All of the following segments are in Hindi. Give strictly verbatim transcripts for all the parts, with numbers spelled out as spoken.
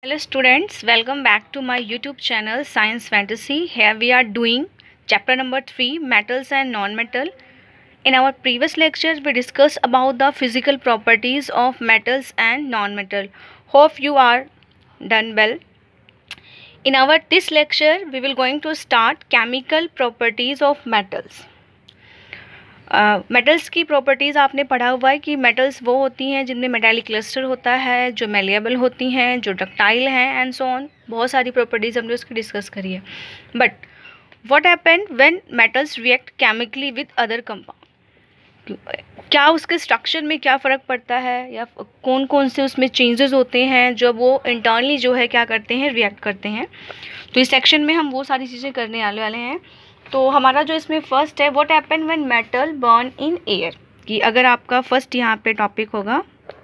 Hello students, welcome back to my YouTube channel Science Fantasy. Here we are doing chapter number three, metals and non-metal. In our previous lecture we discussed about the physical properties of metals and non-metal. Hope you are done well. In our this lecture we will going to start chemical properties of metals. Metals uh, की प्रॉपर्टीज़ आपने पढ़ा हुआ है कि मेटल्स वो होती हैं जिनमें मेटालिक क्लस्टर होता है, जो मेलिएबल होती हैं, जो डक्टाइल हैं एंड सो ऑन. बहुत सारी प्रॉपर्टीज़ हमने उसकी डिस्कस करी है. But what happened when metals react chemically with other compound, क्या उसके स्ट्रक्चर में क्या फ़र्क पड़ता है या कौन कौन से उसमें चेंजेस होते हैं जब वो इंटरनली जो है क्या करते हैं, रिएक्ट करते हैं. तो इस सेक्शन में हम वो सारी चीज़ें करने आने वाले हैं. तो हमारा जो इसमें फर्स्ट है, what happen when metal burn in air, कि अगर आपका फर्स्ट यहाँ पे टॉपिक होगा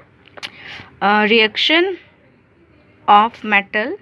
reaction of metal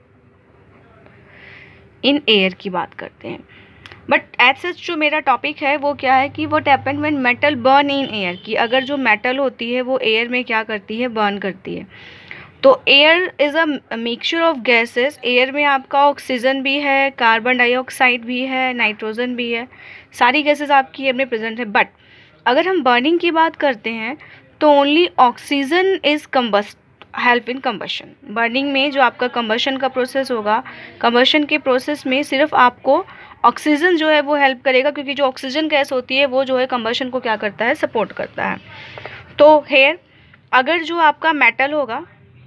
in air की बात करते हैं. बट एज सच जो मेरा टॉपिक है वो क्या है कि what happen when metal burn in air, कि अगर जो मेटल होती है वो एयर में क्या करती है, बर्न करती है. तो air is a mixture of gases. Air में आपका ऑक्सीजन भी है, कार्बन डाइऑक्साइड भी है, नाइट्रोजन भी है, सारी गैसेस आपकी एयर में प्रेजेंट है. बट अगर हम बर्निंग की बात करते हैं तो only oxygen is combust help in combustion. Burning में जो आपका कम्बशन का प्रोसेस होगा, कम्बशन के प्रोसेस में सिर्फ आपको ऑक्सीजन जो है वो हेल्प करेगा, क्योंकि जो ऑक्सीजन गैस होती है वो जो है कम्बशन को क्या करता है, सपोर्ट करता है. तो हेयर अगर जो आपका मेटल होगा,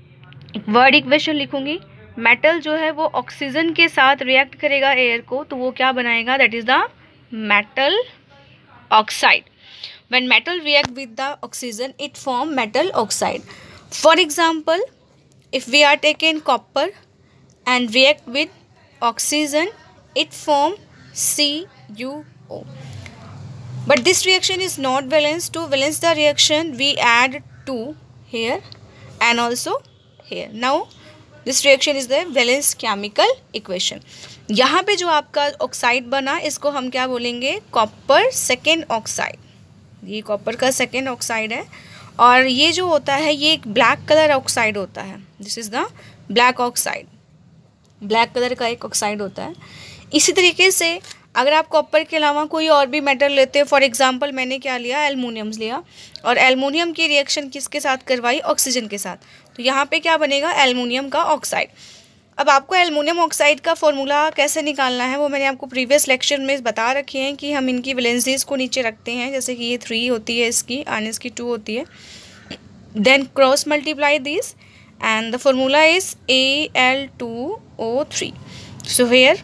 एक वर्ड इक्वेशन लिखूंगी, मेटल जो है वो ऑक्सीजन के साथ रिएक्ट करेगा एयर को, तो वो क्या बनाएगा, that is the metal oxide. When metal react with the oxygen it form metal oxide. For example if we are taken copper and react with oxygen it form C U O. But this reaction is not balance. To balance the reaction we add two here and also here. Now this reaction is the balanced chemical equation. यहाँ पे जो आपका ऑक्साइड बना इसको हम क्या बोलेंगे, कॉपर सेकेंड ऑक्साइड. ये कॉपर का सेकेंड ऑक्साइड है और ये जो होता है ये एक ब्लैक कलर ऑक्साइड होता है. This is the black oxide. Black colour का एक ऑक्साइड होता है. इसी तरीके से अगर आप कॉपर के अलावा कोई और भी मेटल लेते हैं, फॉर एग्जांपल मैंने क्या लिया, एल्युमिनियम लिया, और एल्युमिनियम की रिएक्शन किसके साथ करवाई, ऑक्सीजन के साथ, तो यहाँ पे क्या बनेगा, एल्युमिनियम का ऑक्साइड. अब आपको एल्युमिनियम ऑक्साइड का फॉर्मूला कैसे निकालना है वो मैंने आपको प्रीवियस लेक्चर में बता रखे हैं कि हम इनकी वैलेंसीज को नीचे रखते हैं. जैसे कि ये थ्री होती है इसकी एंड इसकी टू होती है. Then cross multiply this and the formula is A L two O three. So here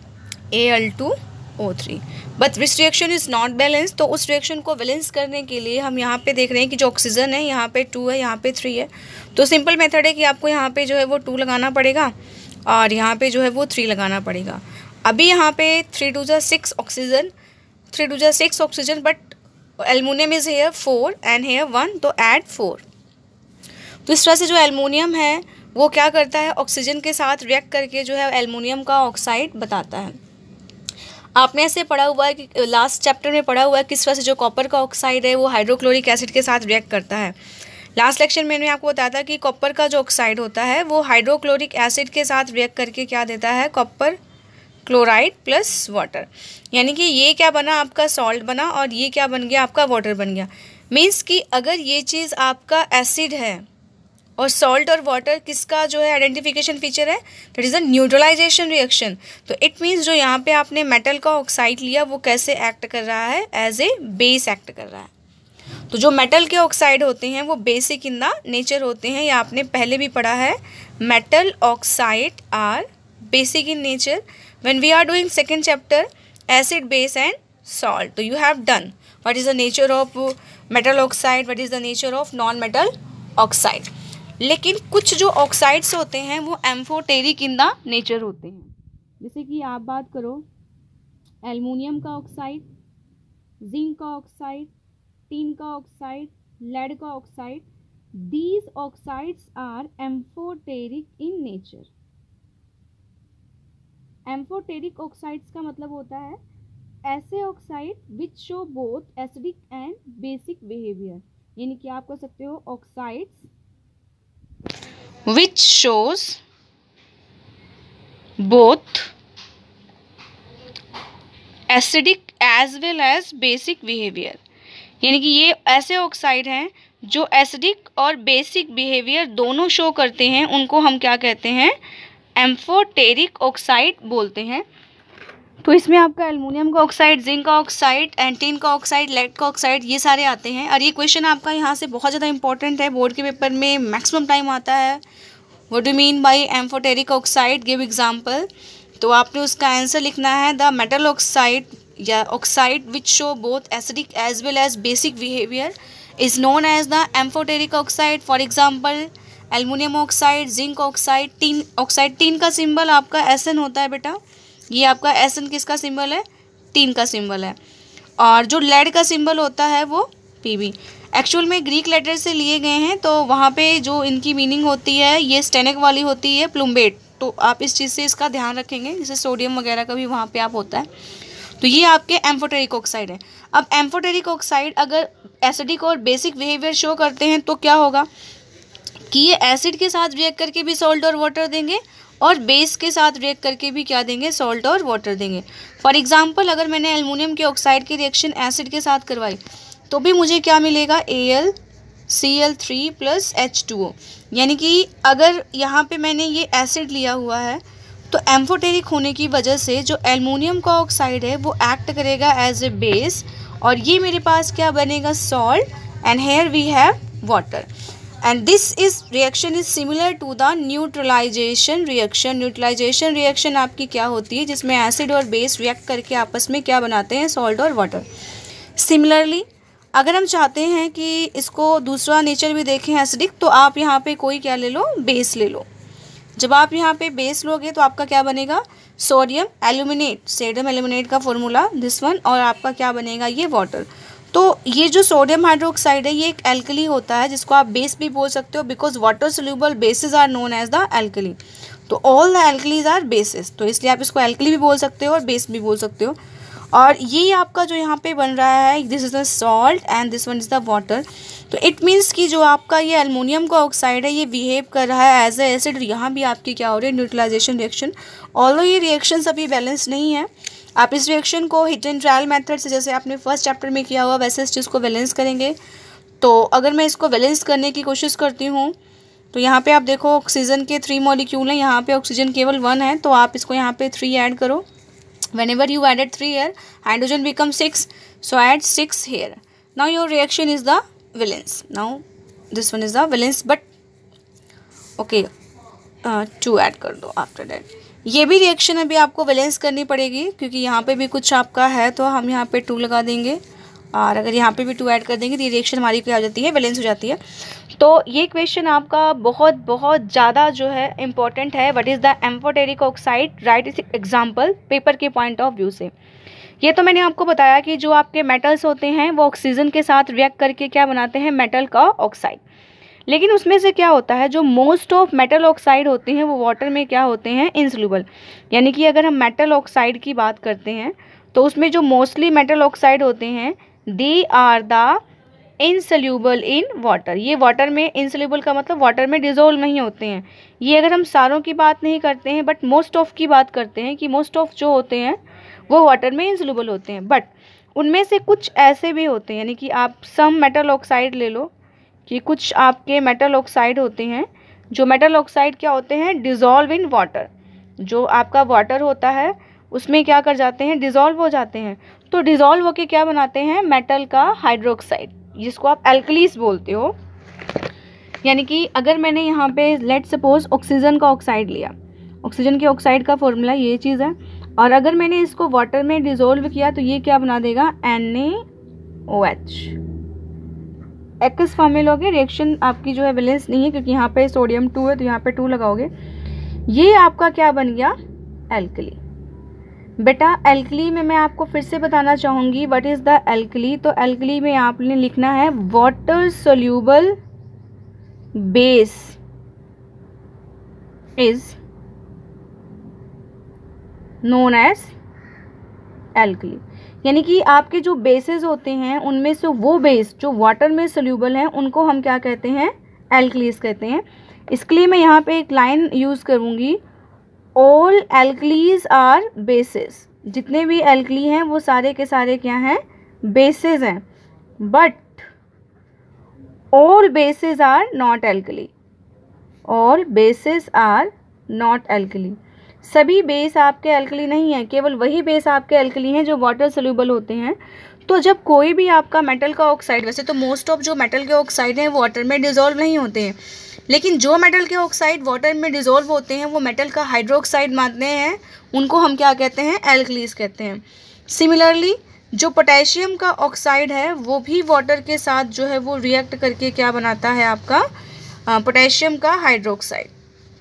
A L two O three. But this reaction is not balance. तो उस रिएक्शन को बैलेंस करने के लिए हम यहाँ पे देख रहे हैं कि जो ऑक्सीजन है यहाँ पे टू है, यहाँ पे थ्री है. तो सिंपल मेथड है कि आपको यहाँ पे जो है वो टू लगाना पड़ेगा और यहाँ पे जो है वो थ्री लगाना पड़ेगा. अभी यहाँ पे थ्री टू जा सिक्स ऑक्सीजन, थ्री टू जा six oxygen, but aluminium is here four and here one, तो ऐड फोर. तो इस तरह से जो एल्युमिनियम है वो क्या करता है, ऑक्सीजन के साथ रिएक्ट करके जो है एल्युमिनियम का ऑक्साइड बताता है. आपने ऐसे पढ़ा हुआ है कि लास्ट चैप्टर में पढ़ा हुआ है किस तरह से जो कॉपर का ऑक्साइड है वो हाइड्रोक्लोरिक एसिड के साथ रिएक्ट करता है. लास्ट लेक्चर में मैंने आपको बताया था कि कॉपर का जो ऑक्साइड होता है वो हाइड्रोक्लोरिक एसिड के साथ रिएक्ट करके क्या देता है, कॉपर क्लोराइड प्लस वाटर. यानी कि ये क्या बना, आपका सॉल्ट बना और ये क्या बन गया, आपका वाटर बन गया. मीन्स कि अगर ये चीज़ आपका एसिड है और सॉल्ट और वाटर किसका जो है आइडेंटिफिकेशन फीचर है, that is a neutralization reaction. तो इट मीन्स जो यहाँ पे आपने मेटल का ऑक्साइड लिया वो कैसे एक्ट कर रहा है, एज ए बेस एक्ट कर रहा है. तो जो मेटल के ऑक्साइड होते हैं वो बेसिक इन द नेचर होते हैं. ये आपने पहले भी पढ़ा है, metal oxide are basic in nature. When we are doing second chapter acid base and salt, तो you have done what is the nature of metal oxide, what is the nature of non metal oxide. लेकिन कुछ जो ऑक्साइड्स होते हैं वो एम्फोटेरिक इन द नेचर होते हैं. जैसे कि आप बात करो एल्युमिनियम का ऑक्साइड, जिंक का ऑक्साइड, टिन का ऑक्साइड, लेड का oxide. These oxides are amphoteric in nature. Amphoteric oxides का मतलब होता है ऐसे oxide which show both acidic and basic behaviour. यानी कि आप कह सकते हो oxides which shows both acidic as well as basic behaviour, यानी कि ये ऐसे ऑक्साइड हैं जो एसिडिक और बेसिक बिहेवियर दोनों शो करते हैं, उनको हम क्या कहते हैं, एम्फोटेरिक ऑक्साइड बोलते हैं। तो इसमें आपका एल्युमिनियम का ऑक्साइड, जिंक का ऑक्साइड, एंटीन का ऑक्साइड, लेड का ऑक्साइड, ये सारे आते हैं। और ये क्वेश्चन आपका यहाँ से बहुत ज़्यादा इंपॉर्टेंट है, बोर्ड के पेपर में मैक्सिमम टाइम आता है। What do mean by amphoteric oxide, give example. तो आपने उसका आंसर लिखना है द मेटल ऑक्साइड या oxide which show both acidic as well as basic behaviour is known as the amphoteric oxide. For example aluminium oxide, zinc oxide, tin oxide. Tin का सिंबल आपका एस एन होता है बेटा, ये आपका एस एन किसका सिंबल है, टीन का सिंबल है। और जो लेड का सिंबल होता है वो पी बी। एक्चुअल में ग्रीक लेटर से लिए गए हैं, तो वहाँ पे जो इनकी मीनिंग होती है ये स्टेनिक वाली होती है, प्लुम्बेट। तो आप इस चीज़ से इसका ध्यान रखेंगे, जैसे सोडियम वगैरह का भी वहाँ पे आप होता है। तो ये आपके एम्फोटेरिक ऑक्साइड है। अब एम्फोटेरिक ऑक्साइड अगर एसिडिक और बेसिक बिहेवियर शो करते हैं तो क्या होगा कि ये एसिड के साथ रिएक्ट करके भी सॉल्ट और वाटर देंगे और बेस के साथ रिएक्ट करके भी क्या देंगे, सॉल्ट और वाटर देंगे। फॉर एग्जांपल अगर मैंने एल्युमिनियम के ऑक्साइड की रिएक्शन एसिड के साथ करवाई तो भी मुझे क्या मिलेगा, A L C L three plus H two O. यानी कि अगर यहाँ पे मैंने ये एसिड लिया हुआ है तो एम्फोटेरिक होने की वजह से जो एल्युमिनियम का ऑक्साइड है वो एक्ट करेगा एज ए बेस, और ये मेरे पास क्या बनेगा, salt, and here we have water. And this is reaction is similar to the neutralization reaction। Neutralization reaction आपकी क्या होती है, जिसमें एसिड और बेस रिएक्ट करके आपस में क्या बनाते हैं, सॉल्ट और वाटर। सिमिलरली अगर हम चाहते हैं कि इसको दूसरा नेचर भी देखें एसिडिक, तो आप यहाँ पे कोई क्या ले लो, बेस ले लो। जब आप यहाँ पे बेस लोगे तो आपका क्या बनेगा, सोडियम एल्यूमिनेट, सोडियम एल्यूमिनेट का फॉर्मूला दिस वन, और आपका क्या बनेगा, ये वाटर। तो ये जो सोडियम हाइड्रोक्साइड है ये एक एल्कली होता है, जिसको आप बेस भी बोल सकते हो, because water soluble bases are known as the alkali. तो all the alkalis are bases, तो इसलिए आप इसको एल्कली भी बोल सकते हो और बेस भी बोल सकते हो। और ये आपका जो यहाँ पे बन रहा है, this is the salt and this one is the water. तो इट मीन्स कि जो आपका ये एल्युमिनियम का ऑक्साइड है ये बिहेव कर रहा है एज ए एसिड। यहाँ भी आपकी क्या हो रही है, न्यूट्रलाइजेशन रिएक्शन। ऑल्दो ये रिएक्शन अभी बैलेंस नहीं है, आप इस रिएक्शन को हिट एंड ट्रायल मेथड से, जैसे आपने फर्स्ट चैप्टर में किया हुआ, वैसे इस चीज़ को बैलेंस करेंगे। तो अगर मैं इसको बैलेंस करने की कोशिश करती हूँ तो यहाँ पे आप देखो ऑक्सीजन के थ्री मॉलिक्यूल हैं, यहाँ पे ऑक्सीजन केवल वन है, तो आप इसको यहाँ पे थ्री ऐड करो। whenever you added three here, hydrogen becomes six, so add six here. Now your reaction is the valence. Now this one is the valence, but okay, uh, two add कर दो after that. ये भी रिएक्शन अभी आपको वैलेंस करनी पड़ेगी, क्योंकि यहाँ पे भी कुछ आपका है, तो हम यहाँ पे टू लगा देंगे, और अगर यहाँ पे भी टू ऐड कर देंगे तो ये रिएक्शन हमारी क्या हो जाती है, वैलेंस हो जाती है। तो ये क्वेश्चन आपका बहुत बहुत ज़्यादा जो है इम्पॉर्टेंट है। What is the amphoteric oxide, right इस एग्जाम्पल पेपर के पॉइंट ऑफ व्यू से। ये तो मैंने आपको बताया कि जो आपके मेटल्स होते हैं वो ऑक्सीजन के साथ रिएक्ट करके क्या बनाते हैं, मेटल का ऑक्साइड। लेकिन उसमें से क्या होता है, जो मोस्ट ऑफ मेटल ऑक्साइड होते हैं वो वाटर में क्या होते हैं, इनसोल्यूबल। यानी कि अगर हम मेटल ऑक्साइड की बात करते हैं तो उसमें जो मोस्टली मेटल ऑक्साइड होते हैं they are the insoluble in water. ये वाटर में, इनसोल्यूबल का मतलब वाटर में डिजोल्व नहीं होते हैं। ये अगर हम सारों की बात नहीं करते हैं बट मोस्ट ऑफ की बात करते हैं कि मोस्ट ऑफ जो होते हैं वो वाटर में इनसोल्यूबल होते हैं। बट उनमें से कुछ ऐसे भी होते हैं, यानी कि आप सम मेटल ऑक्साइड ले लो कि कुछ आपके मेटल ऑक्साइड होते हैं, जो मेटल ऑक्साइड क्या होते हैं, डिज़ोल्व इन वाटर। जो आपका वाटर होता है उसमें क्या कर जाते हैं, डिज़ोल्व हो जाते हैं। तो डिज़ोल्व होके क्या बनाते हैं, मेटल का हाइड्रोक्साइड, जिसको आप एल्कलीस बोलते हो। यानी कि अगर मैंने यहाँ पे लेट सपोज ऑक्सीजन का ऑक्साइड लिया, ऑक्सीजन के ऑक्साइड का फॉर्मूला ये चीज़ है, और अगर मैंने इसको वाटर में डिज़ोल्व किया तो ये क्या बना देगा, N A O H. X form में लोगे, रिएक्शन आपकी जो है बैलेंस नहीं है, क्योंकि यहाँ पे सोडियम टू है तो यहाँ पे टू लगाओगे। ये आपका क्या बन गया, एल्कली। बेटा एल्कली में मैं आपको फिर से बताना चाहूँगी व्हाट इज़ द एल्कली। तो एल्कली में आपने लिखना है water soluble base is known as alkali. यानी कि आपके जो बेसेस होते हैं उनमें से वो बेस जो वाटर में सोल्यूबल हैं उनको हम क्या कहते हैं, एल्कलीज कहते हैं। इसके लिए मैं यहाँ पे एक लाइन यूज़ करूँगी, ऑल एल्कलीज आर बेसिस, जितने भी एल्कली हैं वो सारे के सारे क्या हैं, बेसिस हैं, but all bases are not alkali, all bases are not alkali, सभी बेस आपके एल्कली नहीं हैं, केवल वही बेस आपके एल्कली हैं जो वाटर सोल्यूबल होते हैं। तो जब कोई भी आपका मेटल का ऑक्साइड, वैसे तो मोस्ट ऑफ जो मेटल के ऑक्साइड हैं वाटर में डिज़ोल्व नहीं होते हैं, लेकिन जो मेटल के ऑक्साइड वाटर में डिज़ोल्व होते हैं वो मेटल का हाइड्रोक्साइड मानते हैं, उनको हम क्या कहते हैं, एल्कलीज कहते हैं। सिमिलरली जो पोटेशियम का ऑक्साइड है वो भी वाटर के साथ जो है वो रिएक्ट करके क्या बनाता है, आपका पोटेशियम का हाइड्रोक्साइड।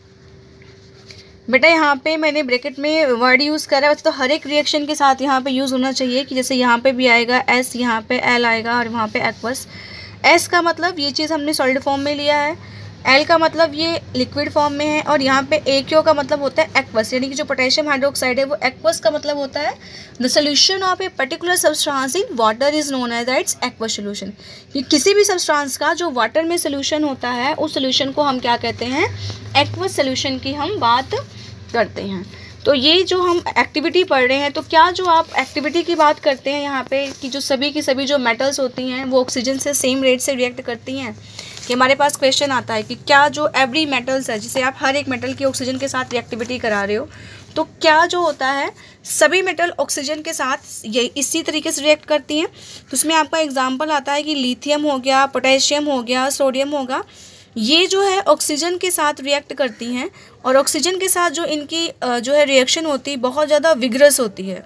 बेटा यहाँ पे मैंने ब्रैकेट में वर्ड यूज़ करा है, वैसे तो हर एक रिएक्शन के साथ यहाँ पे यूज़ होना चाहिए कि जैसे यहाँ पे भी आएगा एस, यहाँ पे एल आएगा और वहाँ पे एक्वस। एस का मतलब ये चीज़ हमने सॉलिड फॉर्म में लिया है, एल का मतलब ये लिक्विड फॉर्म में है, और यहाँ पे ए क्यू का मतलब होता है एक्वस, यानी कि जो पोटेशियम हाइड्रोक्साइड है वो एक्वस का मतलब होता है the solution of a particular substance in water is known as its aqueous solution. कि किसी भी सब्सटेंस का जो वाटर में सोल्यूशन होता है उस सोल्यूशन को हम क्या कहते हैं, एक्वस सोल्यूशन की हम बात करते हैं। तो ये जो हम एक्टिविटी पढ़ रहे हैं, तो क्या जो आप एक्टिविटी की बात करते हैं यहाँ पे कि जो सभी की सभी जो मेटल्स होती हैं वो ऑक्सीजन से सेम रेट से रिएक्ट करती हैं, कि हमारे पास क्वेश्चन आता है कि क्या जो एवरी मेटल्स है, जिसे आप हर एक मेटल की ऑक्सीजन के साथ रिएक्टिविटी करा रहे हो, तो क्या जो होता है सभी मेटल ऑक्सीजन के साथ ये इसी तरीके से रिएक्ट करती हैं। तो उसमें आपका एग्जाम्पल आता है कि लिथियम हो गया, पोटेशियम हो गया, सोडियम होगा, ये जो है ऑक्सीजन के साथ रिएक्ट करती हैं, और ऑक्सीजन के साथ जो इनकी जो है रिएक्शन होती है बहुत ज़्यादा विग्रस होती है।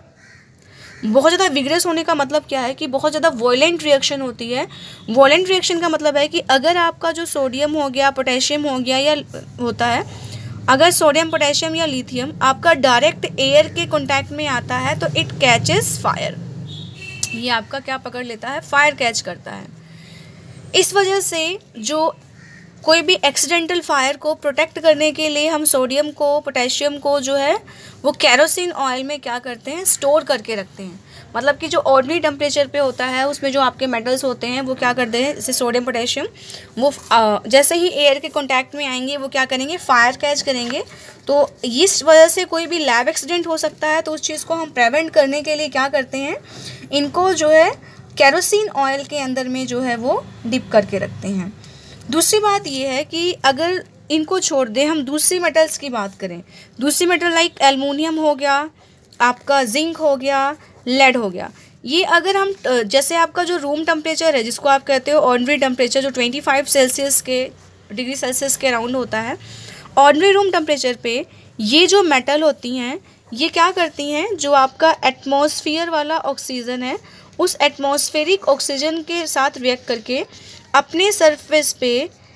बहुत ज़्यादा विग्रस होने का मतलब क्या है कि बहुत ज़्यादा वॉयलेंट रिएक्शन होती है। वॉयलेंट रिएक्शन का मतलब है कि अगर आपका जो सोडियम हो गया, पोटेशियम हो गया या होता है, अगर सोडियम, पोटेशियम या लिथियम आपका डायरेक्ट एयर के कॉन्टैक्ट में आता है तो इट कैचेस फायर, ये आपका क्या पकड़ लेता है, फायर कैच करता है। इस वजह से जो कोई भी एक्सीडेंटल फायर को प्रोटेक्ट करने के लिए हम सोडियम को, पोटेशियम को जो है वो केरोसिन ऑयल में क्या करते हैं, स्टोर करके रखते हैं। मतलब कि जो ऑर्डिनरी टेम्परेचर पे होता है उसमें जो आपके मेटल्स होते हैं वो क्या करते हैं, जैसे सोडियम, पोटेशियम, वो आ, जैसे ही एयर के कांटेक्ट में आएंगे वो क्या करेंगे, फायर कैच करेंगे। तो इस वजह से कोई भी लैब एक्सीडेंट हो सकता है, तो उस चीज़ को हम प्रिवेंट करने के लिए क्या करते हैं, इनको जो है केरोसिन ऑयल के अंदर में जो है वो डिप करके रखते हैं। दूसरी बात ये है कि अगर इनको छोड़ दें, हम दूसरी मेटल्स की बात करें, दूसरी मेटल लाइक एल्युमिनियम हो गया, आपका जिंक हो गया, लेड हो गया, ये अगर हम जैसे आपका जो रूम टेम्परेचर है जिसको आप कहते हो ऑर्डिनरी टेम्परेचर, जो पच्चीस सेल्सियस के डिग्री सेल्सियस के अराउंड होता है, ऑर्डिनरी रूम टेम्परेचर पे ये जो मेटल होती हैं ये क्या करती हैं, जो आपका एटमॉस्फेयर वाला ऑक्सीजन है उस एटमॉस्फेरिक ऑक्सीजन के साथ रिएक्ट करके अपने सरफेस पे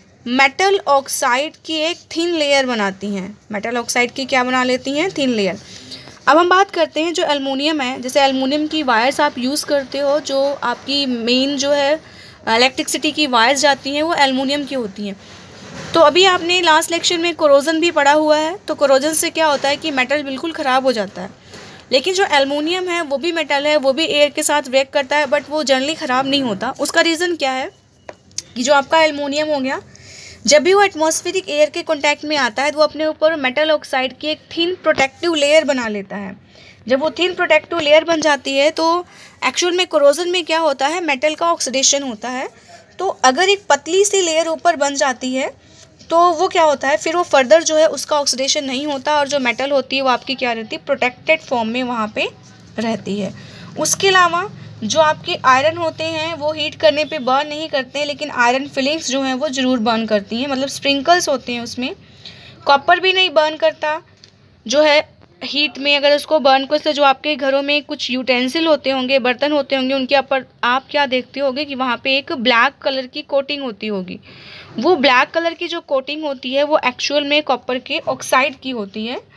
मेटल ऑक्साइड की एक थिन लेयर बनाती हैं। मेटल ऑक्साइड की क्या बना लेती हैं, थिन लेयर। अब हम बात करते हैं जो एल्युमिनियम है, जैसे एल्युमिनियम की वायर्स आप यूज़ करते हो, जो आपकी मेन जो है इलेक्ट्रिसिटी की वायर्स जाती हैं वो एल्युमिनियम की होती हैं। तो अभी आपने लास्ट लेक्चर में कोरोजन भी पढ़ा हुआ है, तो कोरोजन से क्या होता है कि मेटल बिल्कुल ख़राब हो जाता है। लेकिन जो एल्युमिनियम है वो भी मेटल है, वो भी एयर के साथ रिएक्ट करता है, बट वो जनरली ख़राब नहीं होता। उसका रीज़न क्या है कि जो आपका एल्युमिनियम हो गया, जब भी वो एटमॉस्फेरिक एयर के कांटेक्ट में आता है तो वो अपने ऊपर मेटल ऑक्साइड की एक थिन प्रोटेक्टिव लेयर बना लेता है। जब वो थिन प्रोटेक्टिव लेयर बन जाती है तो एक्चुअल में कोरोजन में क्या होता है, मेटल का ऑक्सीडेशन होता है। तो अगर एक पतली सी लेयर ऊपर बन जाती है तो वो क्या होता है, फिर वो फर्दर जो है उसका ऑक्सीडेशन नहीं होता, और जो मेटल होती है वो आपकी क्या रहती है, प्रोटेक्टेड फॉर्म में वहाँ पे रहती है। उसके अलावा जो आपके आयरन होते हैं वो हीट करने पे बर्न नहीं करते हैं, लेकिन आयरन फिलिंग्स जो हैं वो ज़रूर बर्न करती हैं, मतलब स्प्रिंकल्स होते हैं उसमें। कॉपर भी नहीं बर्न करता जो है हीट में, अगर उसको बर्न करते, जो आपके घरों में कुछ यूटेंसिल होते होंगे, बर्तन होते होंगे, उनके ऊपर आप क्या देखते होगे कि वहाँ पे एक ब्लैक कलर की कोटिंग होती होगी। वो ब्लैक कलर की जो कोटिंग होती है वो एक्चुअल में कॉपर के ऑक्साइड की होती है।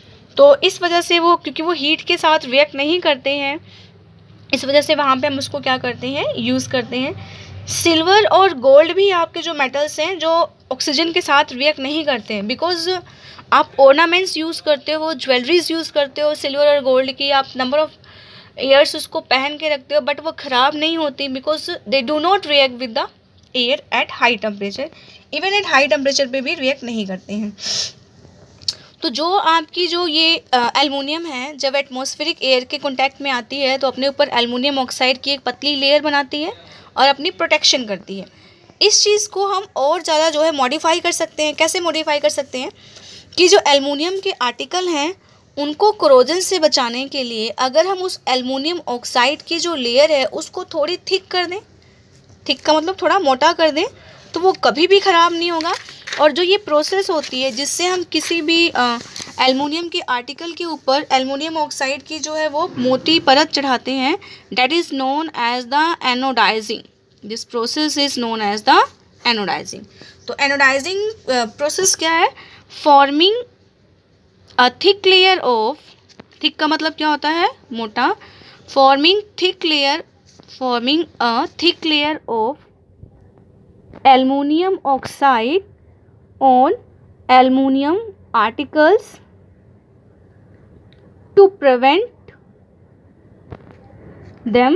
तो इस वजह से वो, क्योंकि वो हीट के साथ रिएक्ट नहीं करते हैं, इस वजह से वहाँ पे हम उसको क्या करते हैं, यूज़ करते हैं। सिल्वर और गोल्ड भी आपके जो मेटल्स हैं जो ऑक्सीजन के साथ रिएक्ट नहीं करते हैं, बिकॉज आप ऑर्नामेंट्स यूज़ करते हो, ज्वेलरीज यूज़ करते हो सिल्वर और गोल्ड की, आप नंबर ऑफ ईयर्स उसको पहन के रखते हो, बट वो ख़राब नहीं होती, because they do not react with the air at high temperature. Even at high temperature पे भी रिएक्ट नहीं करते हैं। तो जो आपकी जो ये एल्युमिनियम है जब एटमॉस्फेरिक एयर के कांटेक्ट में आती है तो अपने ऊपर एल्युमिनियम ऑक्साइड की एक पतली लेयर बनाती है और अपनी प्रोटेक्शन करती है। इस चीज़ को हम और ज़्यादा जो है मॉडिफाई कर सकते हैं। कैसे मॉडिफाई कर सकते हैं कि जो एल्युमिनियम के आर्टिकल हैं उनको कोरोजन से बचाने के लिए अगर हम उस एल्युमिनियम ऑक्साइड की जो लेयर है उसको थोड़ी थिक कर दें, थिक का मतलब थोड़ा मोटा कर दें, तो वो कभी भी ख़राब नहीं होगा। और जो ये प्रोसेस होती है जिससे हम किसी भी एल्युमिनियम के आर्टिकल के ऊपर एल्युमिनियम ऑक्साइड की जो है वो मोटी परत चढ़ाते हैं, that is known as the anodizing. This process is known as the anodizing. तो एनोडाइजिंग प्रोसेस क्या है? Forming a thick layer of, thick का मतलब क्या होता है? मोटा। Forming thick layer, forming a thick layer of aluminium oxide on aluminum articles to prevent them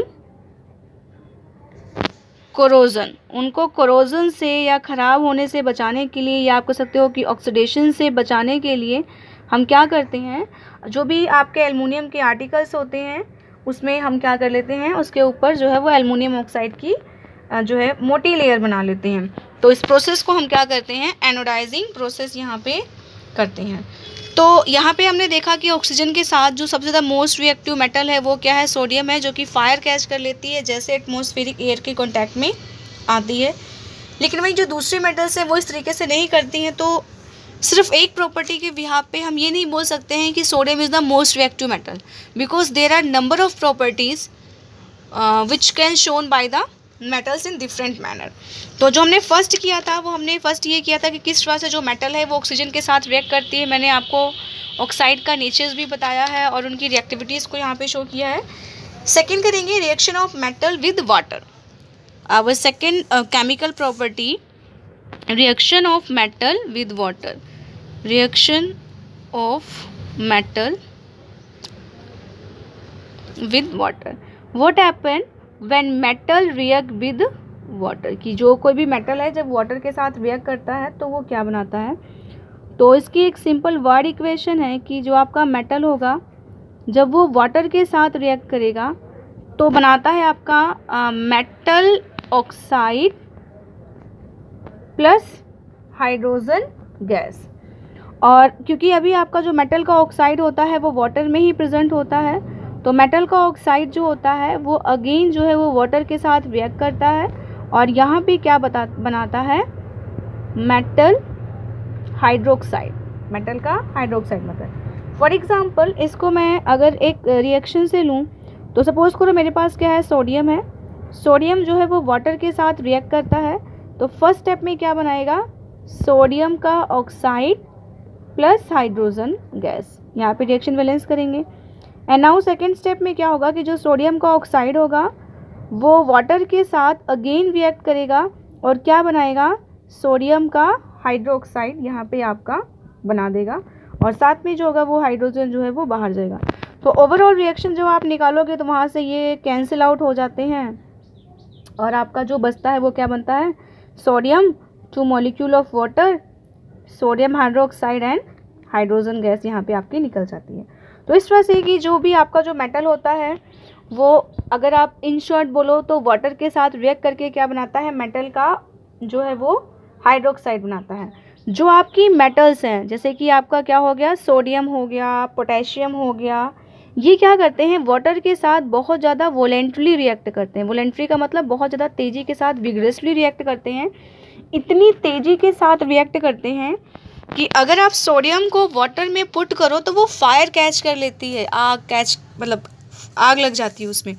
corrosion। उनको corrosion से या ख़राब होने से बचाने के लिए या आप कह सकते हो कि ऑक्सीडेशन से बचाने के लिए हम क्या करते हैं, जो भी आपके एल्युमिनियम के आर्टिकल्स होते हैं उसमें हम क्या कर लेते हैं, उसके ऊपर जो है वो एल्युमिनियम ऑक्साइड की जो है मोटी लेयर बना लेते हैं। तो इस प्रोसेस को हम क्या करते हैं? एनोडाइजिंग प्रोसेस यहाँ पे करते हैं। तो यहाँ पे हमने देखा कि ऑक्सीजन के साथ जो सबसे ज़्यादा मोस्ट रिएक्टिव मेटल है वो क्या है? सोडियम है, जो कि फायर कैच कर लेती है जैसे एटमॉस्फेरिक एयर के कांटेक्ट में आती है। लेकिन वही जो दूसरी मेटल्स हैं वो इस तरीके से नहीं करती हैं। तो सिर्फ एक प्रॉपर्टी के बिहाफ पे हम ये नहीं बोल सकते हैं कि sodium is the most reactive metal, because there are number of properties which can shown by the metals in different manner. तो जो हमने फर्स्ट किया था वो हमने फर्स्ट ये किया था कि किस तरह से जो मेटल है वो ऑक्सीजन के साथ रिएक्ट करती है। मैंने आपको ऑक्साइड का नेचर्स भी बताया है और उनकी रिएक्टिविटीज़ को यहाँ पे शो किया है। सेकंड करेंगे reaction of metal with water. Our second chemical property, reaction of metal with water. Reaction of metal with water. What happen when metal react with water, कि जो कोई भी मेटल है जब वाटर के साथ रिएक्ट करता है तो वो क्या बनाता है? तो इसकी एक सिंपल वर्ड इक्वेशन है कि जो आपका मेटल होगा जब वो वाटर के साथ रिएक्ट करेगा तो बनाता है आपका metal oxide plus hydrogen gas. और क्योंकि अभी आपका जो मेटल का ऑक्साइड होता है वो वाटर में ही प्रेजेंट होता है, तो मेटल का ऑक्साइड जो होता है वो अगेन जो है वो वाटर के साथ रिएक्ट करता है और यहाँ पे क्या बता बनाता है? मेटल हाइड्रोक्साइड, मेटल का हाइड्रोक्साइड मतलब। फॉर एग्जांपल इसको मैं अगर एक रिएक्शन से लूँ तो सपोज़ करो मेरे पास क्या है? सोडियम है। सोडियम जो है वो वाटर के साथ रिएक्ट करता है, तो फर्स्ट स्टेप में क्या बनाएगा? सोडियम का ऑक्साइड प्लस हाइड्रोजन गैस। यहाँ पे रिएक्शन बैलेंस करेंगे। एंड नाउ सेकेंड स्टेप में क्या होगा कि जो सोडियम का ऑक्साइड होगा वो वाटर के साथ अगेन रिएक्ट करेगा और क्या बनाएगा? सोडियम का हाइड्रोक्साइड यहाँ पे आपका बना देगा और साथ में जो होगा वो हाइड्रोजन जो है वो बाहर जाएगा। तो ओवरऑल रिएक्शन जो आप निकालोगे तो वहाँ से ये कैंसिल आउट हो जाते हैं और आपका जो बचता है वो क्या बनता है? Sodium, two molecule of water, sodium hydroxide and hydrogen gas यहाँ पे आपकी निकल जाती है। तो इस तरह से कि जो भी आपका जो मेटल होता है वो अगर आप इन शॉर्ट बोलो तो वाटर के साथ रिएक्ट करके क्या बनाता है? मेटल का जो है वो हाइड्रोक्साइड बनाता है। जो आपकी मेटल्स हैं जैसे कि आपका क्या हो गया? सोडियम हो गया, पोटेशियम हो गया, ये क्या करते हैं? वाटर के साथ बहुत ज़्यादा वोलेंटली रिएक्ट करते हैं। वोलेंट्री का मतलब बहुत ज़्यादा तेज़ी के साथ विग्रेसली रिएक्ट करते हैं। इतनी तेज़ी के साथ रिएक्ट करते हैं कि अगर आप सोडियम को वाटर में पुट करो तो वो फायर कैच कर लेती है, आग कैच मतलब आग लग जाती है उसमें।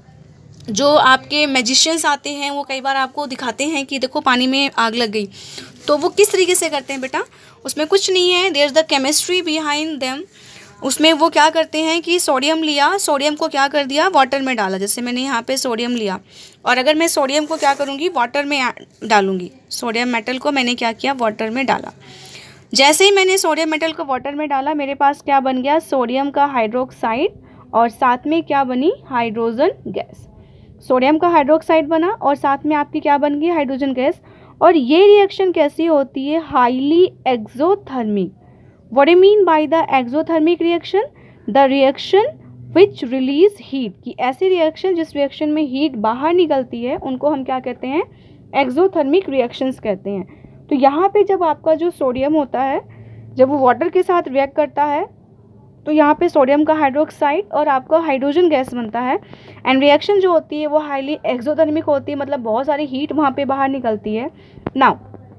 जो आपके मैजिशियंस आते हैं वो कई बार आपको दिखाते हैं कि देखो पानी में आग लग गई, तो वो किस तरीके से करते हैं बेटा? उसमें कुछ नहीं है, there is the chemistry behind them. उसमें वो क्या करते हैं कि सोडियम लिया, सोडियम को क्या कर दिया? वाटर में डाला। जैसे मैंने यहाँ पे सोडियम लिया और अगर मैं सोडियम को क्या करूँगी? वाटर में डालूँगी। सोडियम मेटल को मैंने क्या किया? वाटर में डाला। जैसे ही मैंने सोडियम मेटल को वाटर में डाला मेरे पास क्या बन गया? सोडियम का हाइड्रोक्साइड और साथ में क्या बनी? Hydrogen gas. सोडियम का हाइड्रोक्साइड बना और साथ में आपकी क्या बन गई? Hydrogen gas. और ये रिएक्शन कैसी होती है? Highly exothermic. What I mean by the exothermic reaction, the reaction which release heat, कि ऐसी रिएक्शन जिस रिएक्शन में हीट बाहर निकलती है उनको हम क्या कहते हैं, एक्सोथर्मिक रिएक्शंस कहते हैं। तो यहाँ पे जब आपका जो सोडियम होता है जब वो वाटर के साथ रिएक्ट करता है तो यहाँ पे सोडियम का हाइड्रोक्साइड और आपका हाइड्रोजन गैस बनता है, एंड रिएक्शन जो होती है वो हाईली एक्सोथर्मिक होती है, मतलब बहुत सारी हीट वहाँ पे बाहर निकलती है। नाउ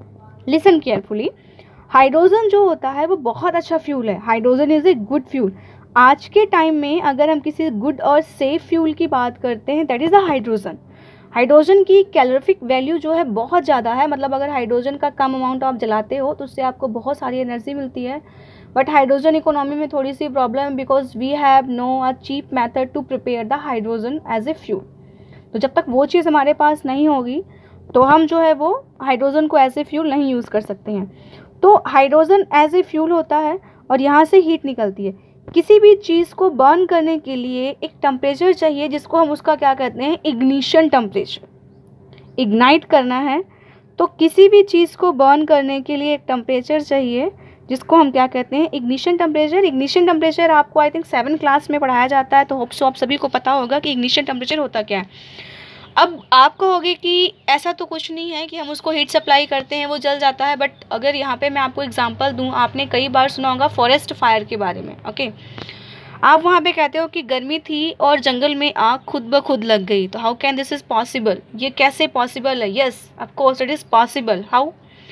लिसन केयरफुली, हाइड्रोजन जो होता है वो बहुत अच्छा फ्यूल है, hydrogen is a good fuel. आज के टाइम में अगर हम किसी गुड और सेफ फ्यूल की बात करते हैं that is the hydrogen. Hydrogen की कैलोरिफिक वैल्यू जो है बहुत ज़्यादा है, मतलब अगर हाइड्रोजन का कम अमाउंट आप जलाते हो तो उससे आपको बहुत सारी एनर्जी मिलती है। बट हाइड्रोजन इकोनॉमी में थोड़ी सी problem, because we have no a cheap method to prepare the hydrogen as a fuel. तो जब तक वो चीज़ हमारे पास नहीं होगी तो हम जो है वो हाइड्रोजन को एज ए फ्यूल नहीं यूज़ कर सकते हैं। तो हाइड्रोजन एज ए फ्यूल होता है और यहाँ से हीट निकलती है। किसी भी चीज़ को बर्न करने के लिए एक टेम्परेचर चाहिए जिसको हम उसका क्या कहते हैं, इग्निशन टेम्परेचर। इग्नाइट करना है तो किसी भी चीज़ को बर्न करने के लिए एक टेम्परेचर चाहिए जिसको हम क्या कहते हैं, इग्निशन टेम्परेचर। इग्निशन टेम्परेचर आपको आई थिंक सेवन क्लास में पढ़ाया जाता है, तो होप सो आप सभी को पता होगा कि इग्निशन टेम्परेचर होता क्या है। अब आप कहोगे कि ऐसा तो कुछ नहीं है कि हम उसको हीट सप्लाई करते हैं वो जल जाता है, बट अगर यहाँ पे मैं आपको एग्जांपल दूँ, आपने कई बार सुना होगा फॉरेस्ट फायर के बारे में। ओके, आप वहाँ पे कहते हो कि गर्मी थी और जंगल में आग खुद ब खुद लग गई, तो how can this is possible, ये कैसे पॉसिबल है? Yes of course it is possible. How?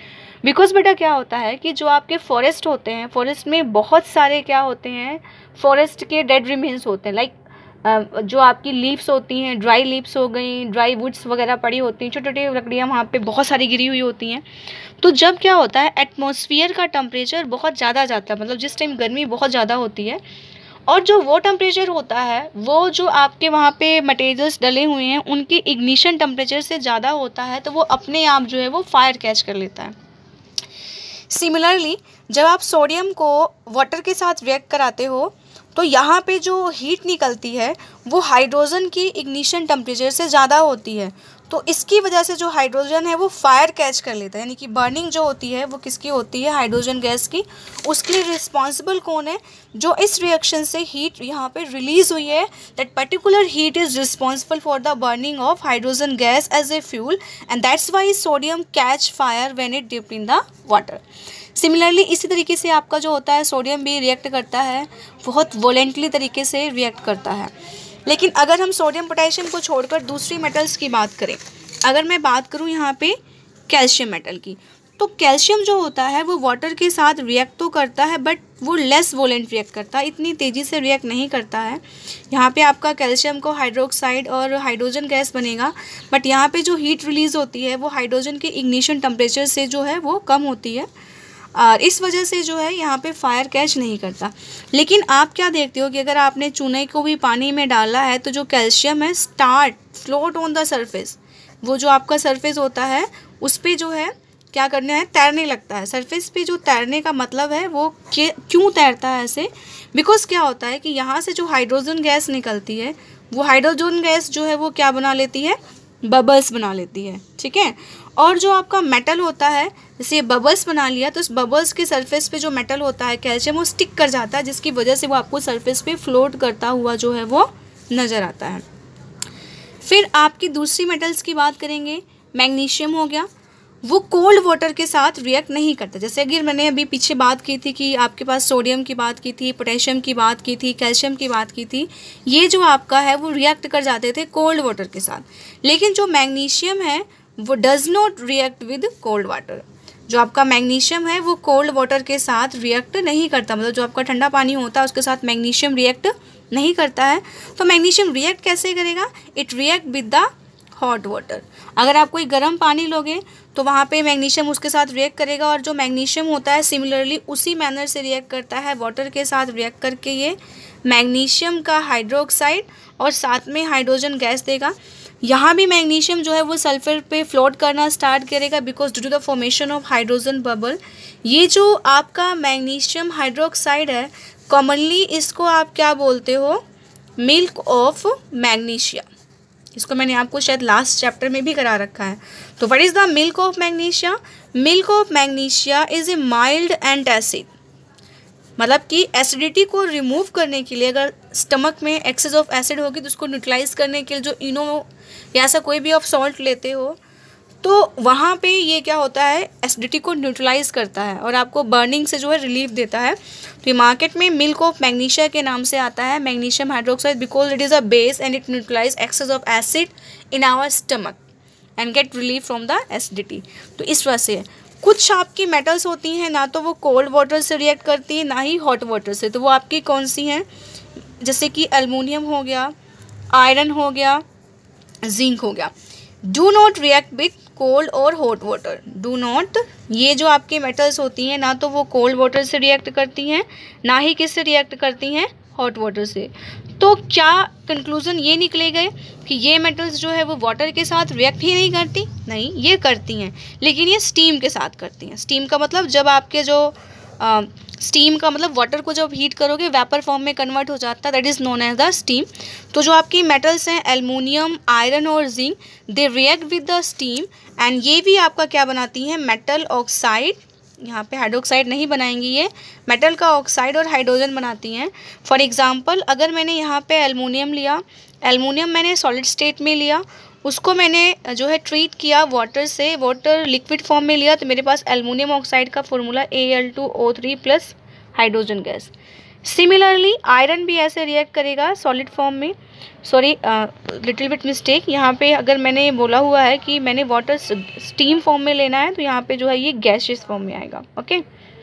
Because बेटा क्या होता है कि जो आपके फॉरेस्ट होते हैं, फॉरेस्ट में बहुत सारे क्या होते हैं, फॉरेस्ट के डेड रिमेन्स होते हैं, लाइक जो आपकी लीव्स होती हैं, ड्राई लीव्स हो गई, ड्राई वुड्स वगैरह पड़ी होती हैं, छोटी छोटी लकड़ियाँ वहाँ पे बहुत सारी गिरी हुई होती हैं। तो जब क्या होता है, एटमॉस्फेयर का टेम्परेचर बहुत ज़्यादा जाता है, मतलब जिस टाइम गर्मी बहुत ज़्यादा होती है, और जो वो टेम्परेचर होता है वो जो आपके वहाँ पे मटेरियल्स डले हुए हैं उनकी इग्निशन टेम्परेचर से ज़्यादा होता है, तो वो अपने आप जो है वो फायर कैच कर लेता है। सिमिलरली जब आप सोडियम को वाटर के साथ रिएक्ट कराते हो तो यहाँ पे जो हीट निकलती है वो हाइड्रोजन की इग्निशन टेम्परेचर से ज़्यादा होती है, तो इसकी वजह से जो हाइड्रोजन है वो फायर कैच कर लेता है, यानी कि बर्निंग जो होती है वो किसकी होती है, हाइड्रोजन गैस की। उसके लिए रिस्पॉन्सिबल कौन है, जो इस रिएक्शन से हीट यहाँ पे रिलीज हुई है, that particular heat is responsible for the burning of hydrogen gas as a fuel, and that's why sodium catch fire when it dipped in the water. Similarly इसी तरीके से आपका जो होता है सोडियम भी रिएक्ट करता है, बहुत वोलेंटली तरीके से रिएक्ट करता है। लेकिन अगर हम सोडियम पोटेशियम को छोड़कर दूसरी मेटल्स की बात करें, अगर मैं बात करूं यहाँ पे कैल्शियम मेटल की, तो कैल्शियम जो होता है वो वाटर के साथ रिएक्ट तो करता है बट वो लेस वोलेंट रिएक्ट करता है, इतनी तेज़ी से रिएक्ट नहीं करता है। यहाँ पे आपका कैल्शियम को हाइड्रोक्साइड और हाइड्रोजन गैस बनेगा, बट यहाँ पे जो हीट रिलीज़ होती है वो हाइड्रोजन के इग्निशन टेम्परेचर से जो है वो कम होती है, और इस वजह से जो है यहाँ पे फायर कैच नहीं करता। लेकिन आप क्या देखते हो कि अगर आपने चूने को भी पानी में डाला है तो जो कैल्शियम है start float on the surface, वो जो आपका सरफेस होता है उस पर जो है क्या करना है, तैरने लगता है। सरफेस पे जो तैरने का मतलब है वो क्यों तैरता है ऐसे, बिकॉज क्या होता है कि यहाँ से जो हाइड्रोजन गैस निकलती है वो हाइड्रोजन गैस जो है वो क्या बना लेती है, बबल्स बना लेती है, ठीक है। और जो आपका मेटल होता है, जैसे ये बबल्स बना लिया तो इस बबल्स के सरफेस पे जो मेटल होता है कैल्शियम वो स्टिक कर जाता है, जिसकी वजह से वो आपको सरफेस पे फ्लोट करता हुआ जो है वो नज़र आता है। फिर आपकी दूसरी मेटल्स की बात करेंगे, मैग्नीशियम हो गया, वो कोल्ड वाटर के साथ रिएक्ट नहीं करता। जैसे अगर मैंने अभी पीछे बात की थी कि आपके पास सोडियम की बात की थी, पोटेशियम की बात की थी, कैल्शियम की बात की थी, ये जो आपका है वो रिएक्ट कर जाते थे कोल्ड वाटर के साथ। लेकिन जो मैग्नीशियम है वो does not react with cold water. जो आपका मैग्नीशियम है वो कोल्ड वाटर के साथ रिएक्ट नहीं करता, मतलब जो आपका ठंडा पानी होता है उसके साथ मैग्नीशियम रिएक्ट नहीं करता है। तो मैग्नीशियम रिएक्ट कैसे करेगा, it react with the hot water. अगर आप कोई गर्म पानी लोगे तो वहाँ पे मैग्नीशियम उसके साथ रिएक्ट करेगा, और जो मैग्नीशियम होता है सिमिलरली उसी मैनर से रिएक्ट करता है, वाटर के साथ रिएक्ट करके ये मैग्नीशियम का हाइड्रोक्साइड और साथ में हाइड्रोजन गैस देगा। यहाँ भी मैग्नीशियम जो है वो सल्फर पे फ्लोट करना स्टार्ट करेगा because due to the formation of hydrogen bubble. ये जो आपका मैग्नीशियम हाइड्रोक्साइड है, कॉमनली इसको आप क्या बोलते हो, मिल्क ऑफ मैग्नीशिया। इसको मैंने आपको शायद लास्ट चैप्टर में भी करा रखा है। तो what is the milk of magnesia? Milk of magnesia is a mild antacid. मतलब कि एसिडिटी को रिमूव करने के लिए अगर स्टमक में एक्सेस ऑफ एसिड होगी तो उसको न्यूट्रलाइज करने के लिए जो इनो या ऐसा कोई भी आप सॉल्ट लेते हो तो वहाँ पे ये क्या होता है, एसिडिटी को न्यूट्रलाइज करता है और आपको बर्निंग से जो है रिलीफ देता है। तो ये मार्केट में मिल्क ऑफ मैग्नीशिया के नाम से आता है, magnesium hydroxide, because it is a base and it neutralise excess of acid in our stomach and get relief from the acidity. तो इस वजह से कुछ आपकी मेटल्स होती हैं ना तो वो कोल्ड वाटर से रिएक्ट करती है ना ही हॉट वाटर से। तो वो आपकी कौन सी हैं, जैसे कि एल्युमिनियम हो गया, आयरन हो गया, जिंक हो गया। Do not react with cold और हॉट वाटर, डू नॉट, ये जो आपकी मेटल्स होती हैं ना तो वो कोल्ड वाटर से रिएक्ट करती हैं ना ही किससे रिएक्ट करती हैं, हॉट वाटर से। तो क्या कंक्लूज़न ये निकले गए कि ये मेटल्स जो है वो वाटर के साथ रिएक्ट ही नहीं करती? नहीं, ये करती हैं, लेकिन ये स्टीम के साथ करती हैं। स्टीम का मतलब जब आपके जो आ, स्टीम का मतलब वाटर को जब हीट करोगे वेपर फॉर्म में कन्वर्ट हो जाता है, that is known as the steam. तो जो आपकी मेटल्स हैं एल्युमिनियम, आयरन और zinc, they react with the steam and ये भी आपका क्या बनाती हैं, मेटल ऑक्साइड। यहाँ पे हाइड्रोक्साइड नहीं बनाएंगी, ये मेटल का ऑक्साइड और हाइड्रोजन बनाती हैं। फॉर एग्जांपल अगर मैंने यहाँ पे एल्युमिनियम लिया, एल्युमिनियम मैंने सॉलिड स्टेट में लिया, उसको मैंने जो है ट्रीट किया वाटर से, वाटर लिक्विड फॉर्म में लिया, तो मेरे पास एल्युमिनियम ऑक्साइड का formula A L two O three plus hydrogen gas. Similarly iron भी ऐसे रिएक्ट करेगा सॉलिड फॉर्म में, सॉरी लिटिल बिट मिस्टेक, यहाँ पे अगर मैंने बोला हुआ है कि मैंने वाटर स्टीम फॉर्म में लेना है तो यहाँ पे जो है ये गैसियस फॉर्म में आएगा। ओके,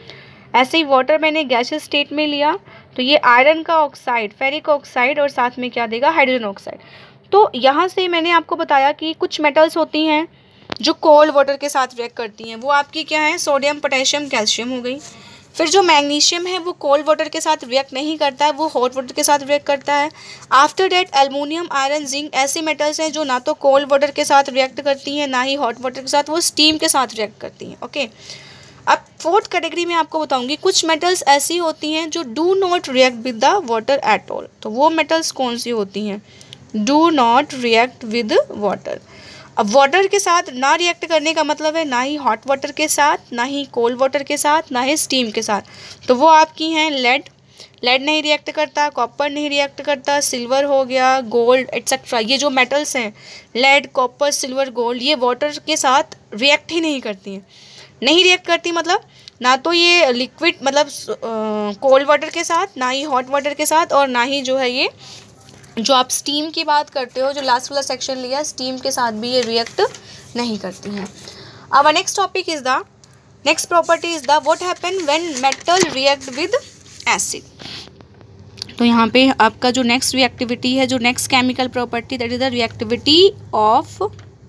ऐसे ही वाटर मैंने गैसियस स्टेट में लिया तो ये आयरन का ऑक्साइड, फेरिक ऑक्साइड और साथ में क्या देगा, हाइड्रोजन ऑक्साइड। तो यहाँ से मैंने आपको बताया कि कुछ मेटल्स होती हैं जो कोल्ड वाटर के साथ रिएक्ट करती हैं, वो आपकी क्या है, सोडियम, पोटेशियम, कैल्शियम हो गई। फिर जो मैग्नीशियम है वो कोल्ड वाटर के साथ रिएक्ट नहीं करता है, वो हॉट वाटर के साथ रिएक्ट करता है। After that aluminium, iron, zinc ऐसी मेटल्स हैं जो ना तो कोल्ड वाटर के साथ रिएक्ट करती हैं ना ही हॉट वाटर के साथ, वो स्टीम के साथ रिएक्ट करती हैं। ओके, अब फोर्थ कैटेगरी में आपको बताऊंगी कुछ मेटल्स ऐसी होती हैं जो do not react with the water at all. तो वो मेटल्स कौन सी होती हैं, do not react with water. अब वाटर के साथ ना रिएक्ट करने का मतलब है ना ही हॉट वाटर के साथ, ना ही कोल्ड वाटर के साथ, ना ही स्टीम के साथ। तो वो आपकी हैं लेड, लेड नहीं रिएक्ट करता, कॉपर नहीं रिएक्ट करता, सिल्वर हो गया, गोल्ड एक्सेट्रा। ये जो मेटल्स हैं लेड, कॉपर, सिल्वर, गोल्ड, ये वाटर के साथ रिएक्ट ही नहीं करती हैं। नहीं रिएक्ट करती मतलब ना तो ये लिक्विड मतलब कोल्ड वाटर के साथ, ना ही हॉट वाटर के साथ, और ना ही जो है ये जो आप स्टीम की बात करते हो, जो लास्ट वाला सेक्शन लिया, स्टीम के साथ भी ये रिएक्ट नहीं करती हैं। अब next topic is the next property is the what happen when metal react with acid. तो यहाँ पे आपका जो नेक्स्ट रिएक्टिविटी है, जो next chemical property, that is the reactivity of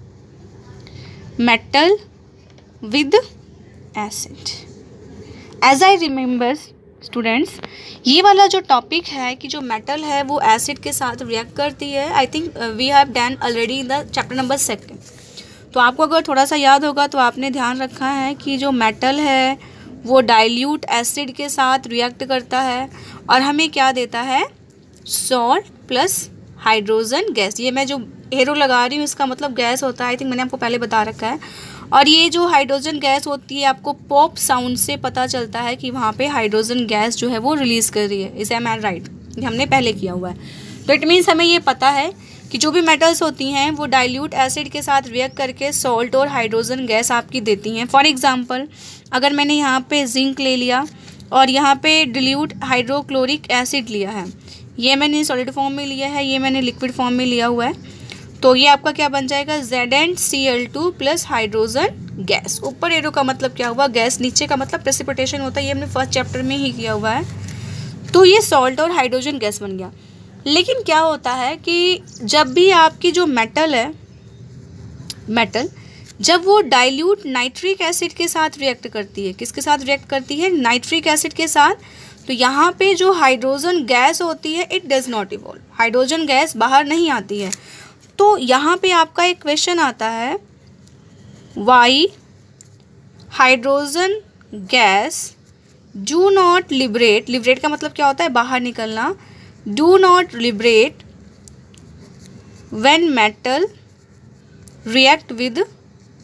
metal with acid. As I remember students, ये वाला जो टॉपिक है कि जो मेटल है वो एसिड के साथ रिएक्ट करती है, I think we have done already in the chapter number second. तो आपको अगर थोड़ा सा याद होगा तो आपने ध्यान रखा है कि जो मेटल है वो डाइल्यूट एसिड के साथ रिएक्ट करता है और हमें क्या देता है, सॉल्ट प्लस हाइड्रोजन गैस। ये मैं जो एरो लगा रही हूँ इसका मतलब गैस होता है, आई थिंक मैंने आपको पहले बता रखा है। और ये जो हाइड्रोजन गैस होती है आपको पॉप साउंड से पता चलता है कि वहाँ पे हाइड्रोजन गैस जो है वो रिलीज़ कर रही है। Is am I right? ये हमने पहले किया हुआ है। तो इट मीन्स हमें ये पता है कि जो भी मेटल्स होती हैं वो डाइल्यूट एसिड के साथ रिएक्ट करके सॉल्ट और हाइड्रोजन गैस आपकी देती हैं। फॉर एग्जांपल अगर मैंने यहाँ पे जिंक ले लिया और यहाँ पे डिल्यूट हाइड्रोक्लोरिक एसिड लिया है, ये मैंने सॉलिड फॉर्म में लिया है, ये मैंने लिक्विड फॉर्म में लिया हुआ है, तो ये आपका क्या बन जाएगा, Z and C L two plus hydrogen gas. ऊपर एरो का मतलब क्या हुआ, गैस, नीचे का मतलब प्रेसिपिटेशन होता है, ये हमने फर्स्ट चैप्टर में ही किया हुआ है। तो ये सॉल्ट और हाइड्रोजन गैस बन गया। लेकिन क्या होता है कि जब भी आपकी जो मेटल है, मेटल जब वो डाइल्यूट नाइट्रिक एसिड के साथ रिएक्ट करती है, किसके साथ रिएक्ट करती है, नाइट्रिक एसिड के साथ, तो यहाँ पे जो हाइड्रोजन गैस होती है it does not evolve, hydrogen gas बाहर नहीं आती है। तो यहाँ पे आपका एक क्वेश्चन आता है, why hydrogen gas do not liberate, liberate का मतलब क्या होता है, बाहर निकलना, do not liberate when metal react with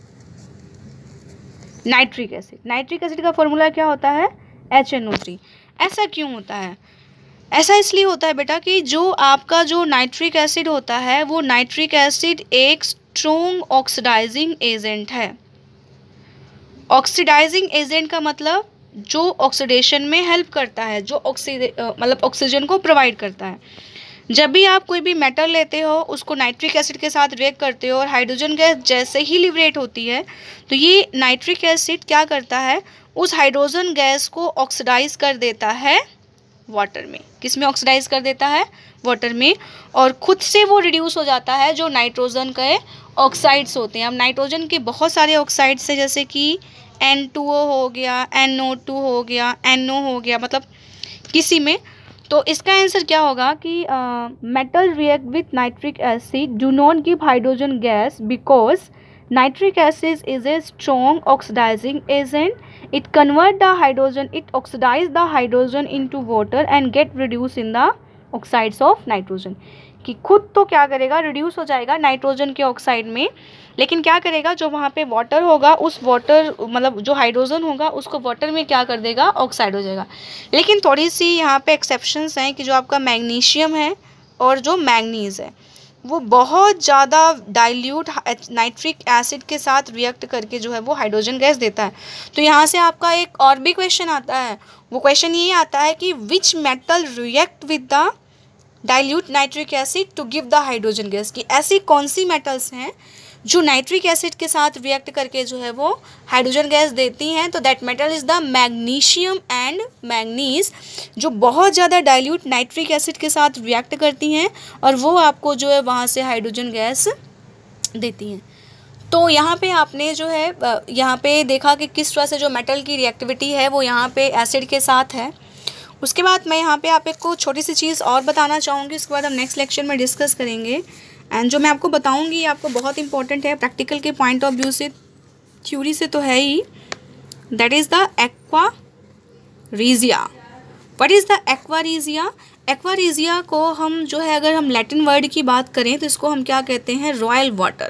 nitric acid. Nitric acid का फॉर्मूला क्या होता है, एच एन ओ थ्री। ऐसा क्यों होता है? ऐसा इसलिए होता है बेटा कि जो आपका जो नाइट्रिक एसिड होता है वो नाइट्रिक एसिड एक स्ट्रॉन्ग ऑक्सीडाइजिंग एजेंट है। ऑक्सीडाइजिंग एजेंट का मतलब जो ऑक्सीडेशन में हेल्प करता है, जो ऑक्सी मतलब ऑक्सीजन को प्रोवाइड करता है। जब भी आप कोई भी मेटल लेते हो उसको नाइट्रिक एसिड के साथ रिएक्ट करते हो और हाइड्रोजन गैस जैसे ही लिबरेट होती है तो ये नाइट्रिक एसिड क्या करता है, उस हाइड्रोजन गैस को ऑक्सीडाइज कर देता है वाटर में। किस में ऑक्सीडाइज कर देता है? वाटर में। और खुद से वो रिड्यूस हो जाता है जो नाइट्रोजन के ऑक्साइड्स होते हैं। अब नाइट्रोजन के बहुत सारे ऑक्साइड्स हैं, जैसे कि एन टू ओ हो गया, एन ओ टू हो गया, एन ओ हो गया, मतलब किसी में। तो इसका आंसर क्या होगा कि metal react with nitric acid do not give hydrogen gas because nitric acid is a strong oxidising agent. It convert the hydrogen it oxidise the hydrogen into water and get reduce in the oxides of nitrogen. कि खुद तो क्या करेगा, रिड्यूस हो जाएगा नाइट्रोजन के ऑक्साइड में, लेकिन क्या करेगा, जो वहाँ पे वाटर होगा उस वाटर मतलब जो हाइड्रोजन होगा उसको वाटर में क्या कर देगा, ऑक्साइड हो जाएगा। लेकिन थोड़ी सी यहाँ पे एक्सेप्शंस हैं कि जो आपका मैग्नीशियम है और जो मैंगनीज़ है वो बहुत ज़्यादा डाइल्यूट नाइट्रिक एसिड के साथ रिएक्ट करके जो है वो हाइड्रोजन गैस देता है। तो यहाँ से आपका एक और भी क्वेश्चन आता है, वो क्वेश्चन ये आता है कि which metal react with the dilute nitric acid to give the hydrogen gas. की ऐसी कौन सी मेटल्स हैं जो नाइट्रिक एसिड के साथ रिएक्ट करके जो है वो हाइड्रोजन गैस देती हैं? तो that metal is the magnesium and manganese, जो बहुत ज़्यादा डाइल्यूट नाइट्रिक एसिड के साथ रिएक्ट करती हैं और वो आपको जो है वहाँ से हाइड्रोजन गैस देती हैं। तो यहाँ पे आपने जो है यहाँ पे देखा कि किस तरह से जो मेटल की रिएक्टिविटी है वो यहाँ पे एसिड के साथ है। उसके बाद मैं यहाँ पे आप एक को छोटी सी चीज़ और बताना चाहूँगी, उसके बाद हम नेक्स्ट लेक्चर में डिस्कस करेंगे। एंड जो मैं आपको बताऊँगी आपको बहुत इंपॉर्टेंट है प्रैक्टिकल के पॉइंट ऑफ व्यू से, थ्योरी से तो है ही। That is the aqua regia. What is the aqua regia? Aqua regia को हम जो है अगर हम लैटिन वर्ड की बात करें तो इसको हम क्या कहते हैं, रॉयल वाटर।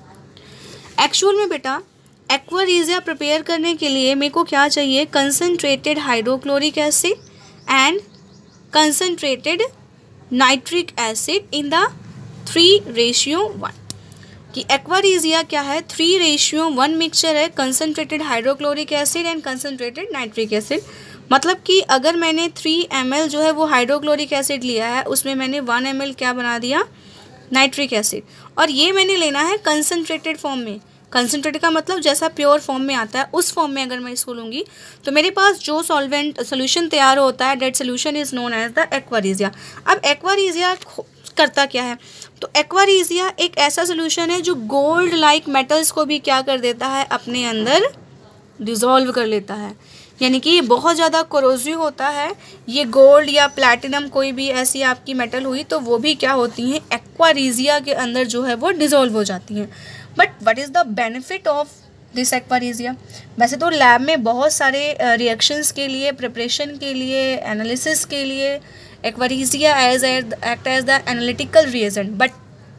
एक्चुअल में बेटा एक्वारीजिया प्रिपेयर करने के लिए मेरे को क्या चाहिए, concentrated hydrochloric acid and concentrated nitric acid in the three ratio one. कि एक्वारीजिया क्या है, थ्री रेशियो वन मिक्सचर है, concentrated hydrochloric acid and concentrated nitric acid. मतलब कि अगर मैंने थ्री एम एल जो है वो हाइड्रोक्लोरिक एसिड लिया है, उसमें मैंने वन एम एल क्या बना दिया, नाइट्रिक एसिड, और ये मैंने लेना है कंसनट्रेटेड फॉर्म में। कंसनट्रेटेड का मतलब जैसा प्योर फॉर्म में आता है उस फॉर्म में अगर मैं इसको लूँगी तो मेरे पास जो सॉल्वेंट सोल्यूशन तैयार होता है that solution is known as the aqua regia. अब एक्वारीजिया करता क्या है, तो एक्वारीजिया एक ऐसा सोल्यूशन है जो गोल्ड लाइक मेटल्स को भी क्या कर देता है, अपने अंदर डिज़ोल्व कर लेता है। यानी कि ये बहुत ज़्यादा कोरोसिव होता है। ये गोल्ड या प्लैटिनम कोई भी ऐसी आपकी मेटल हुई तो वो भी क्या होती हैं, एक्वारीजिया के अंदर जो है वो डिज़ोल्व हो जाती हैं। But what is the benefit of this aqua regia? वैसे तो लैब में बहुत सारे रिएक्शंस के लिए, प्रिपरेशन के लिए, एनालिसिस के लिए aqua regia as act as the analytical reagent. But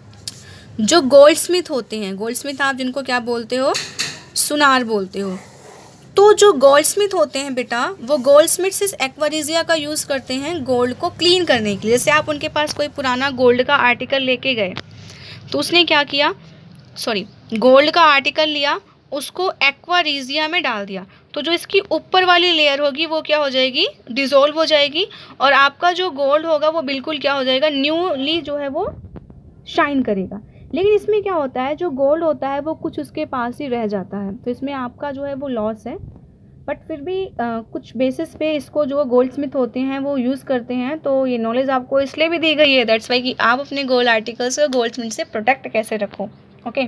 जो गोल्ड स्मिथ होते हैं, गोल्ड स्मिथ आप जिनको क्या बोलते हो, सुनार बोलते हो, तो जो गोल्ड स्मिथ होते हैं बेटा वो गोल्ड स्मिथ इस एक्वारीजिया का यूज़ करते हैं गोल्ड को क्लीन करने के लिए। जैसे आप उनके पास कोई पुराना गोल्ड का आर्टिकल लेके गए तो उसने क्या किया, सॉरी गोल्ड का आर्टिकल लिया, उसको एक्वारीजिया में डाल दिया, तो जो इसकी ऊपर वाली लेयर होगी वो क्या हो जाएगी, डिज़ोल्व हो जाएगी, और आपका जो गोल्ड होगा वो बिल्कुल क्या हो जाएगा, न्यूली जो है वो शाइन करेगा। लेकिन इसमें क्या होता है, जो गोल्ड होता है वो कुछ उसके पास ही रह जाता है, तो इसमें आपका जो है वो लॉस है। बट फिर भी आ, कुछ बेसिस पे इसको जो गोल्ड स्मिथ होते हैं वो यूज़ करते हैं। तो ये नॉलेज आपको इसलिए भी दी गई है, दैट्स वाई कि आप अपने गोल्ड आर्टिकल्स को गोल्ड स्मिथ से प्रोटेक्ट कैसे रखो। ओके,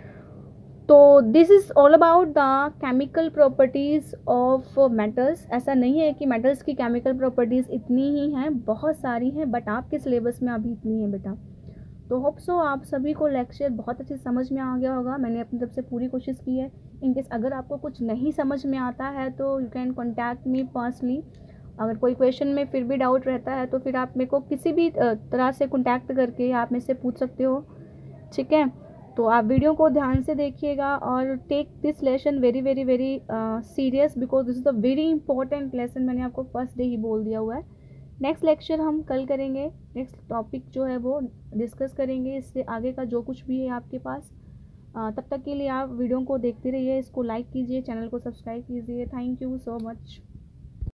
तो this is all about the chemical properties of metals. ऐसा नहीं है कि मेटल्स की केमिकल प्रॉपर्टीज़ इतनी ही हैं, बहुत सारी हैं, बट आपके सिलेबस में अभी इतनी है बेटा। तो होप सो आप सभी को लेक्चर बहुत अच्छे समझ में आ गया होगा। मैंने अपनी तरफ से पूरी कोशिश की है। इनकेस अगर आपको कुछ नहीं समझ में आता है तो you can contact me personally. अगर कोई क्वेश्चन में फिर भी डाउट रहता है तो फिर आप मेरे को किसी भी तरह से कॉन्टैक्ट करके आप मेरे से पूछ सकते हो, ठीक है। तो आप वीडियो को ध्यान से देखिएगा और take this lesson very very very serious, because this is a very important lesson. मैंने आपको फर्स्ट डे ही बोल दिया हुआ है। नेक्स्ट लेक्चर हम कल करेंगे, नेक्स्ट टॉपिक जो है वो डिस्कस करेंगे, इससे आगे का जो कुछ भी है आपके पास। आ, तब तक के लिए आप वीडियो को देखते रहिए, इसको लाइक कीजिए, चैनल को सब्सक्राइब कीजिए। Thank you so much.